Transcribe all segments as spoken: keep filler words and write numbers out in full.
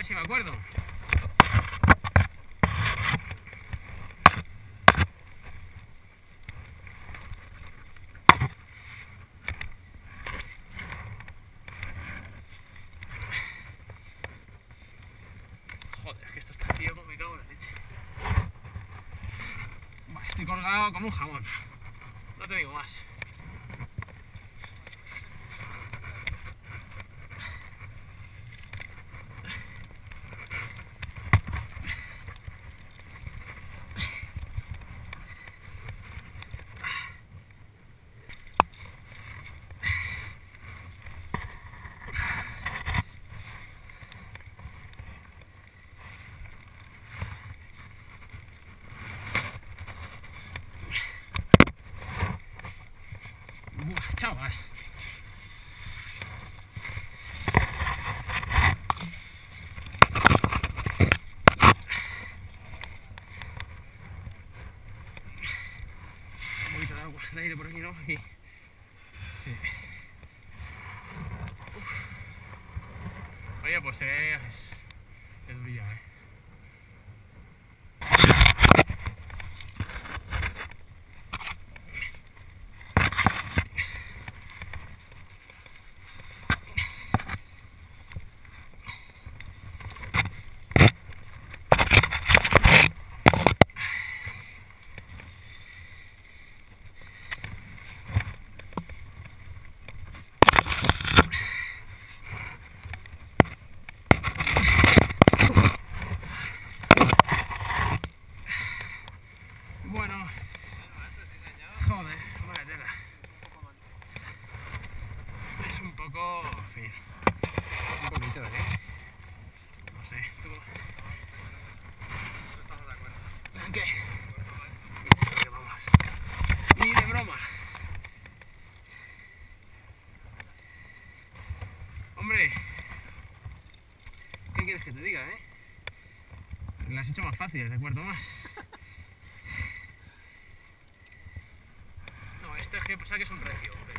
ver si me acuerdo. Joder, es que esto está ciego, me cago en la leche. Vale, estoy colgado como un jamón. No te digo más. Buah, chaval. Un poquito de agua, de aire por aquí, ¿no? Aquí. Sí. Uf. Oye, pues se... se durilla, eh. Bueno, joder, vaya tela. Es un poco... en fin, un poquito, ¿eh? No sé, tú... no estamos de acuerdo. ¿En qué? Que vamos. Ni de broma. Hombre, ¿qué quieres que te diga, eh? Me lo has hecho más fácil, ¿de acuerdo más? No, este es que pasa que es un recio, pero...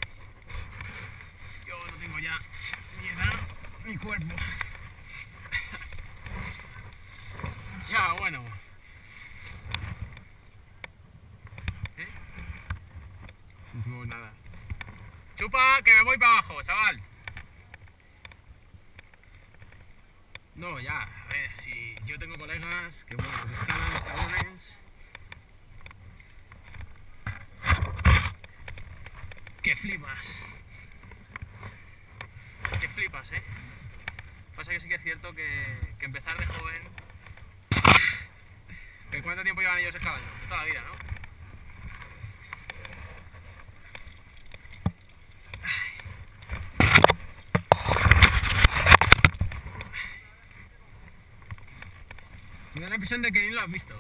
yo no tengo ya ni edad ni cuerpo. Ya, bueno. ¿Eh? No, nada. Chupa, que me voy para abajo, chaval. No, ya, a ver, si yo tengo colegas que bueno, que escalan los cabrones. Que flipas. Que flipas, eh. Pasa que sí que es cierto que, que empezar de joven. ¿Que cuánto tiempo llevan ellos escalando? Toda la vida, ¿no? Me da la impresión de que ni lo has visto.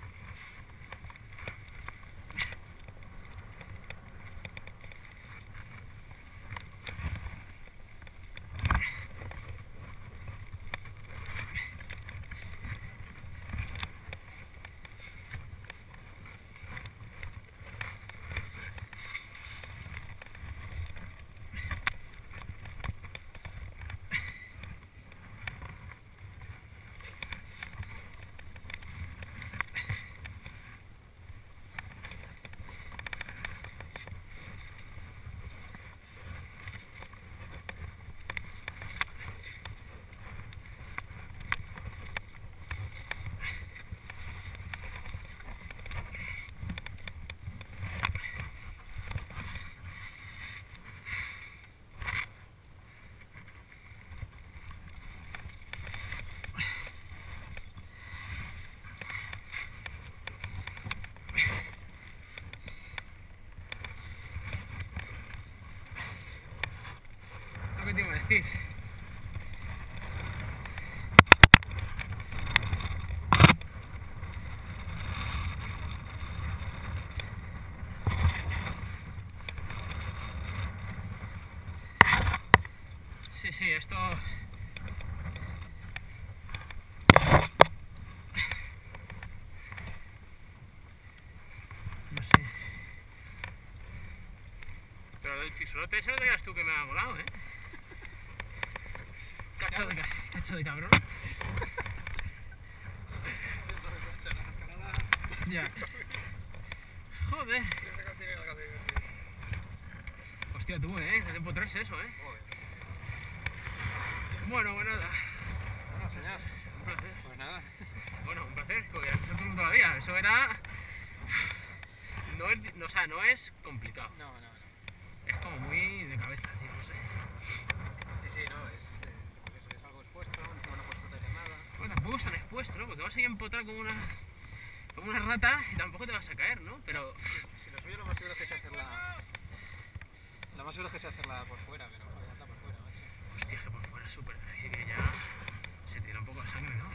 Lo que te iba a decir. Sí, sí, esto... no sé. Pero el pisolote ese no te digas tú que me ha molado, ¿eh? Cacho de, ca- cacho de cabrón. Ya. Joder. Hostia, tú, eh. De empotrar eso, eh. Bueno, pues nada. Bueno, señor. Un placer. Pues nada. Bueno, un placer, porque eso todo toda la vida. Eso era. No es, no, o sea, no es complicado. No, no, no. Es como muy de cabeza, tío, no sé. Sí, sí, no, es, es, pues eso, es algo expuesto, encima no puedes proteger nada. Bueno, tampoco es tan expuesto, ¿no? Porque te vas a ir a empotrar como una. como una rata y tampoco te vas a caer, ¿no? Pero. Si lo suyo lo más seguro es que sea hacerla. Lo más seguro es que sea hacerla por fuera, pero aguanta por fuera, macho. Hostia, que por fuera es súper. Así que ya. Se tira un poco de sangre, ¿no?